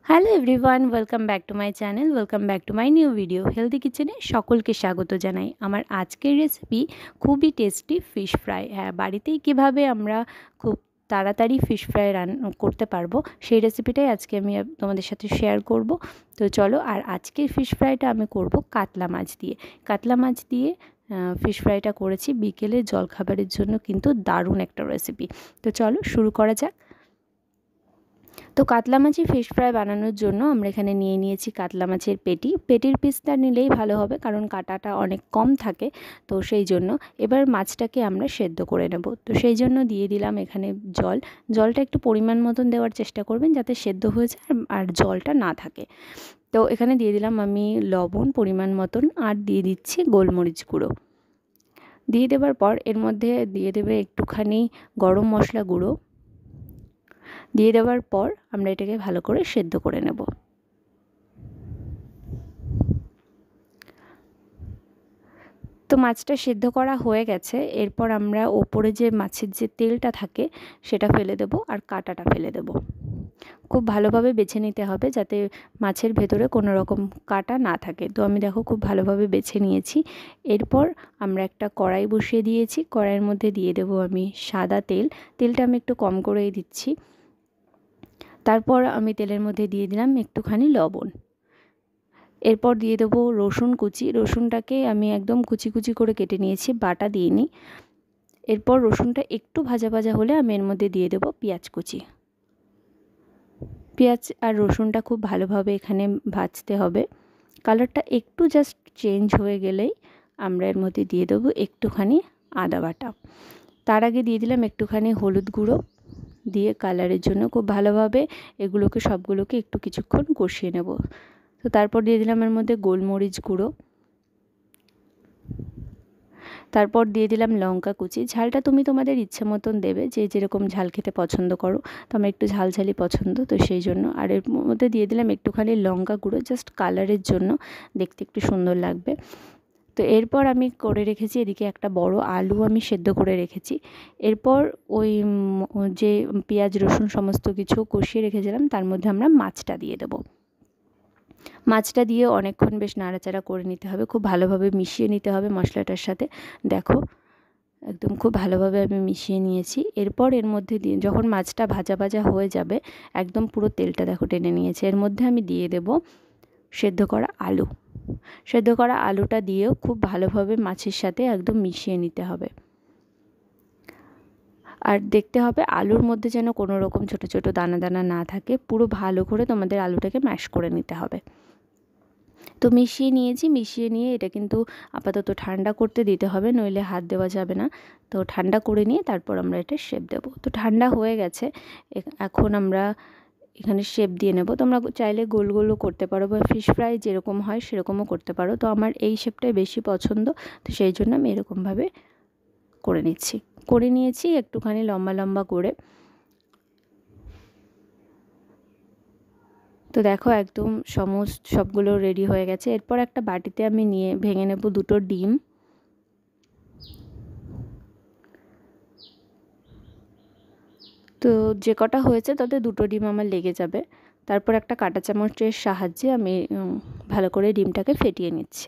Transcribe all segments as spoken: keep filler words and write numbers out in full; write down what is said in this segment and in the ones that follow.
Hello everyone, welcome back to my channel, welcome back to my new video. Healthy কিচেনে সকলকে স্বাগত জানাই। আমার আজকের রেসিপি খুবই টেস্টি ফিশ ফ্রাই। হ্যাঁ, বাড়িতেই কীভাবে আমরা খুব তাড়াতাড়ি ফিশ ফ্রাই রান করতে পারবো সেই রেসিপিটাই আজকে আমি তোমাদের সাথে শেয়ার করব। তো চলো, আর আজকের ফিশ ফ্রাইটা আমি করব কাতলা মাছ দিয়ে। কাতলা মাছ দিয়ে ফিশ ফ্রাইটা করেছি বিকেলে জলখাবারের জন্য, কিন্তু দারুণ একটা রেসিপি। তো চলো শুরু করা যাক। তো কাতলা মাছের ফিশ ফ্রাই বানানোর জন্য আমরা এখানে নিয়ে নিয়েছি কাতলা মাছের পেটি। পেটির পিসটা নিলেই ভালো হবে, কারণ কাঁটাটা অনেক কম থাকে, তো সেই জন্য। এবার মাছটাকে আমরা সেদ্ধ করে নেব। তো সেই জন্য দিয়ে দিলাম এখানে জল। জলটা একটু পরিমাণ মতন দেওয়ার চেষ্টা করবেন, যাতে সেদ্ধ হয়ে যায় আর জলটা না থাকে। তো এখানে দিয়ে দিলাম আমি লবণ পরিমাণ মতন, আর দিয়ে দিচ্ছি গোলমরিচ গুঁড়ো। দিয়ে দেওয়ার পর এর মধ্যে দিয়ে দেবে একটুখানি গরম মশলা গুঁড়ো। দিয়ে দেওয়ার পর আমরা এটাকে ভালো করে সেদ্ধ করে নেব। তো মাছটা সেদ্ধ করা হয়ে গেছে। এরপর আমরা ওপরে যে মাছের যে তেলটা থাকে সেটা ফেলে দেব, আর কাঁটাটা ফেলে দেব। খুব ভালোভাবে বেছে নিতে হবে, যাতে মাছের ভেতরে কোনো রকম কাঁটা না থাকে। তো আমি দেখো খুব ভালোভাবে বেছে নিয়েছি। এরপর আমরা একটা কড়াই বসিয়ে দিয়েছি। কড়াইয়ের মধ্যে দিয়ে দেব আমি সাদা তেল। তেলটা আমি একটু কম করেই দিচ্ছি। তারপর আমি তেলের মধ্যে দিয়ে দিলাম একটুখানি লবণ। এরপর দিয়ে দেবো রসুন কুচি। রসুনটাকে আমি একদম কুচি কুচি করে কেটে নিয়েছি, বাটা দিইনি। এরপর রসুনটা একটু ভাজা ভাজা হলে আমি এর মধ্যে দিয়ে দেবো পেঁয়াজ কুচি। পেঁয়াজ আর রসুনটা খুব ভালোভাবে এখানে ভাজতে হবে। কালারটা একটু জাস্ট চেঞ্জ হয়ে গেলেই আমরা এর মধ্যে দিয়ে দেবো একটুখানি আদা বাটা। তার আগে দিয়ে দিলাম একটুখানি হলুদ গুঁড়ো, দিয়ে কালারের জন্য খুব ভালোভাবে এগুলোকে সবগুলোকে একটু কিছুক্ষণ কষিয়ে নেব। তো তারপর দিয়ে দিলাম এর মধ্যে গোলমরিচ গুঁড়ো। তারপর দিয়ে দিলাম লঙ্কা কুচি। ঝালটা তুমি তোমাদের ইচ্ছে মতন দেবে, যে যেরকম ঝাল খেতে পছন্দ করো। তো আমার একটু ঝালঝালি পছন্দ, তো সেই জন্য। আর এর মধ্যে দিয়ে দিলাম একটুখানি লঙ্কা গুঁড়ো, জাস্ট কালারের জন্য, দেখতে একটু সুন্দর লাগবে। তো এরপর আমি করে রেখেছি এদিকে একটা বড় আলু আমি সেদ্ধ করে রেখেছি। এরপর ওই যে পেঁয়াজ রসুন সমস্ত কিছু কষিয়ে রেখেছিলাম তার মধ্যে আমরা মাছটা দিয়ে দেবো। মাছটা দিয়ে অনেকক্ষণ বেশ নাড়াচাড়া করে নিতে হবে, খুব ভালোভাবে মিশিয়ে নিতে হবে মশলাটার সাথে। দেখো একদম খুব ভালোভাবে আমি মিশিয়ে নিয়েছি। এরপর এর মধ্যে দিয়ে যখন মাছটা ভাজা ভাজা হয়ে যাবে, একদম পুরো তেলটা দেখো টেনে নিয়েছে, এর মধ্যে আমি দিয়ে দেব সেদ্ধ করা আলু। সেদ্ধ করা আলুটা দিয়েও খুব ভালোভাবে মাছের সাথে একদম মিশিয়ে নিতে হবে। আর দেখতে হবে আলুর মধ্যে যেন কোনো রকম ছোটো ছোটো দানা দানা না থাকে। পুরো ভালো করে তোমাদের আলুটাকে ম্যাশ করে নিতে হবে। তো মিশিয়ে নিয়েছি। মিশিয়ে নিয়ে এটা কিন্তু আপাতত ঠান্ডা করতে দিতে হবে, নইলে হাত দেওয়া যাবে না। তো ঠান্ডা করে নিয়ে তারপর আমরা এটা শেপ দেবো। তো ঠান্ডা হয়ে গেছে, এখন আমরা এখানে শেপ দিয়ে নেব। তোমরা চাইলে গোল গোলও করতে পারো, বা ফিশ ফ্রাই যেরকম হয় সেরকমও করতে পারো। তো আমার এই শেপটাই বেশি পছন্দ, তো সেই জন্য আমি এরকমভাবে করে নিচ্ছি। করে নিয়েছি একটুখানি লম্বা লম্বা করে। তো দেখো একদম সমস্ত সবগুলো রেডি হয়ে গেছে। এরপর একটা বাটিতে আমি নিয়ে ভেঙে নেব দুটো ডিম। তো যে কটা হয়েছে তাতে দুটো ডিম আমার লেগে যাবে। তারপর একটা কাঁটা চামচের সাহায্যে আমি ভালো করে ডিমটাকে ফেটিয়ে নিচ্ছি।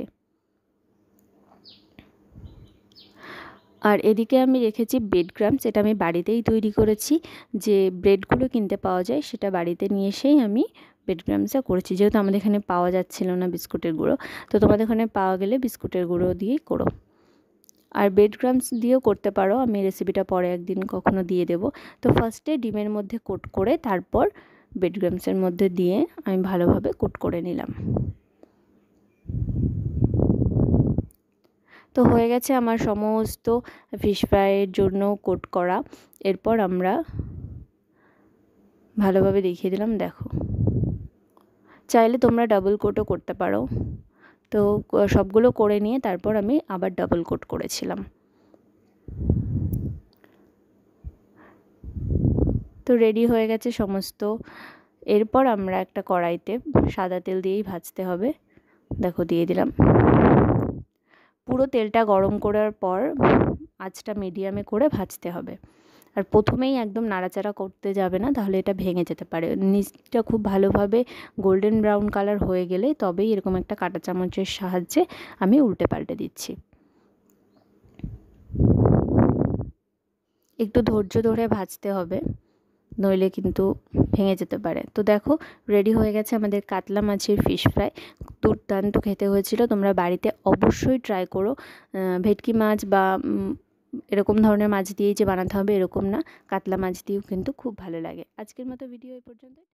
আর এদিকে আমি রেখেছি ব্রেড ক্রাম্বস। এটা আমি বাড়িতেই তৈরি করেছি। যে ব্রেডগুলো কিনতে পাওয়া যায় সেটা বাড়িতে নিয়ে এসেই আমি ব্রেড ক্রাম্বসটা করেছি, যেহেতু আমাদের এখানে পাওয়া যাচ্ছিল না বিস্কুটের গুঁড়ো। তো তোমাদের এখানে পাওয়া গেলে বিস্কুটের গুঁড়ো দিয়েই করো। আর ব্রেড ক্রাম্বস দিয়েও করতে পারো, আমি রেসিপিটা পরে একদিন কখনো দিয়ে দেব। তো ফার্স্টে ডিমের মধ্যে কোট করে তারপর ব্রেড ক্রাম্বসের মধ্যে দিয়ে আমি ভালোভাবে কোট করে নিলাম। তো হয়ে গেছে আমার সমস্ত ফিশ ফ্রাইয়ের জন্য কোট করা। এরপর আমরা ভালোভাবে দেখিয়ে দিলাম, দেখো চাইলে তোমরা ডাবল কোটও করতে পারো। তো সবগুলো করে নিয়ে তারপর আমি আবার ডাবল কোট করেছিলাম। তো রেডি হয়ে গেছে সমস্ত। এরপর আমরা একটা কড়াইতে সাদা তেল দিয়েই ভাজতে হবে। দেখো দিয়ে দিলাম। পুরো তেলটা গরম করার পর আঁচটা মিডিয়ামে করে ভাজতে হবে। আর প্রথমেই একদম নাড়াচাড়া করতে যাবে না, তাহলে এটা ভেঙে যেতে পারে। নিচটা খুব ভালোভাবে গোল্ডেন ব্রাউন কালার হয়ে গেলে তবেই এরকম একটা কাঁটা চামচের সাহায্যে আমি উল্টে পাল্টে দিচ্ছি। একটু ধৈর্য ধরে ভাজতে হবে, নইলে কিন্তু ভেঙে যেতে পারে। তো দেখো রেডি হয়ে গেছে আমাদের কাতলা মাছের ফিশ ফ্রাই। দুর্দান্ত খেতে হয়েছিল, তোমরা বাড়িতে অবশ্যই ট্রাই করো। ভেটকি মাছ বা এরকম ধরনের মাছ দিয়েই যে বানাতে হবে এরকম না, কাতলা মাছ দিয়েও কিন্তু খুব ভালো লাগে। আজকের মতো ভিডিও এই পর্যন্ত।